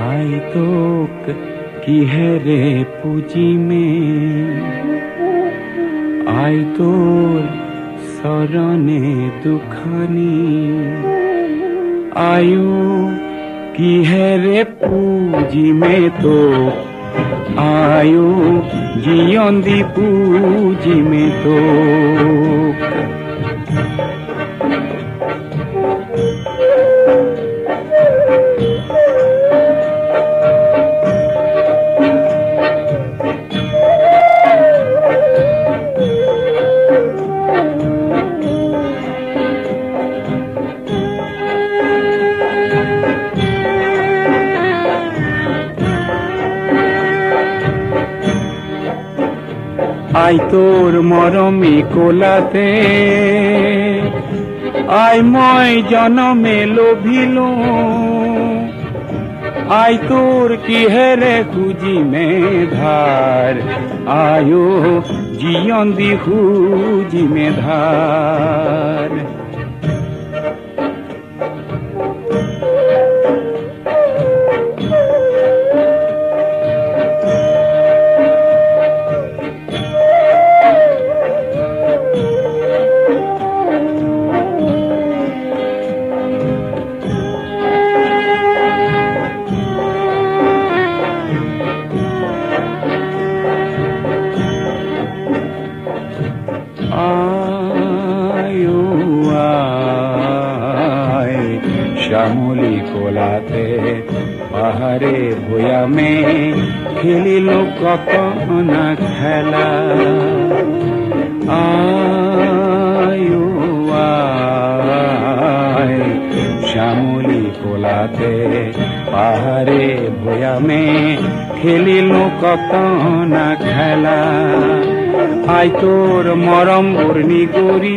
आई तोक किहेरे पूजी में आई तोर सरने दुखानी आयु किहेरे पूजी में तो आयु जियंदी पूजी में तो आई तोर मरमी कोलाते आई मय जनमे लोभिलो आई तोर किहेरे खुजी में धार आयो जियंदी खुजी में धार श्यामली कोलाते पहाड़े भूया में खेलिलो कतना खेला आयु श्यामली कोलाते पहाड़े भूया में खेलिलो कतना खेला आई तोर मरम उर्नी गोरी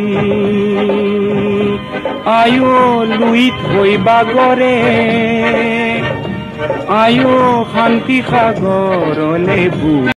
आयो लुईत हईबा गरे आयो शांति सागरले